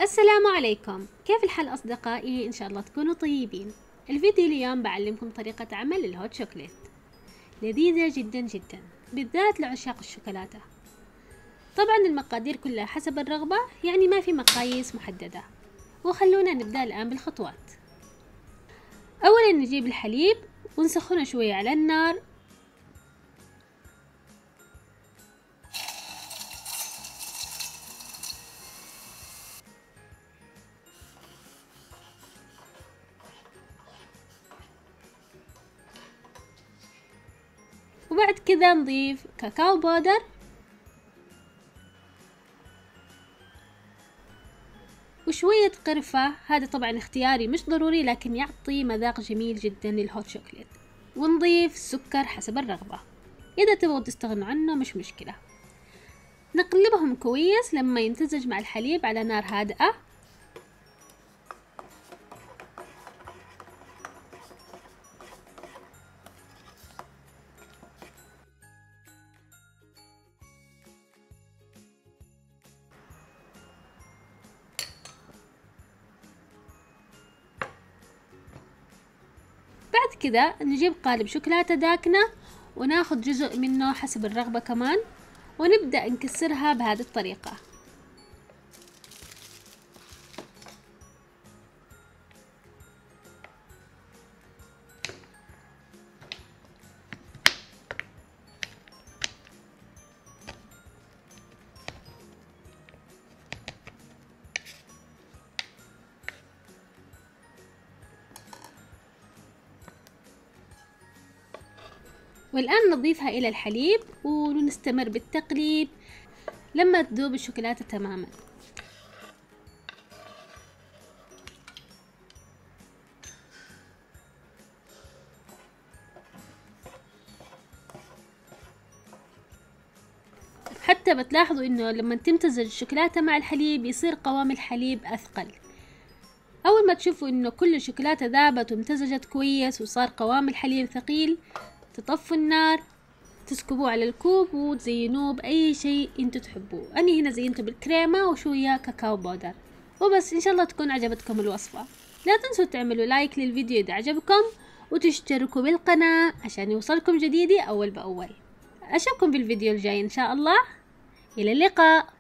السلام عليكم، كيف الحال أصدقائي؟ إن شاء الله تكونوا طيبين. الفيديو اليوم بعلمكم طريقة عمل الهوت شوكليت، لذيذة جدا جدا بالذات لعشاق الشوكولاتة. طبعا المقادير كلها حسب الرغبة، يعني ما في مقاييس محددة. وخلونا نبدأ الآن بالخطوات. أولا نجيب الحليب ونسخنه شوية على النار، وبعد كذا نضيف كاكاو بودر وشوية قرفة، هذا طبعا اختياري مش ضروري لكن يعطي مذاق جميل جدا للهوت شوكليت. ونضيف سكر حسب الرغبة، إذا تبغوا تستغنوا عنه مش مشكلة. نقلبهم كويس لما يمتزج مع الحليب على نار هادئة. بعد كده نجيب قالب شوكولاتة داكنة وناخد جزء منه حسب الرغبة كمان، ونبدأ نكسرها بهذه الطريقة. والآن نضيفها إلى الحليب ونستمر بالتقليب لما تذوب الشوكولاتة تماما. حتى بتلاحظوا إنه لما تمتزج الشوكولاتة مع الحليب يصير قوام الحليب أثقل. أول ما تشوفوا إنه كل الشوكولاتة ذابت وامتزجت كويس وصار قوام الحليب ثقيل، تطفوا النار، تسكبوه على الكوب وتزينوه بأي شيء انتوا تحبوه. أنا هنا زينته بالكريمة وشوية كاكاو بودر وبس. إن شاء الله تكون عجبتكم الوصفة. لا تنسوا تعملوا لايك للفيديو إذا عجبكم، وتشتركوا بالقناة عشان يوصلكم جديدي أول بأول. أشوفكم بالفيديو الجاي إن شاء الله. إلى اللقاء.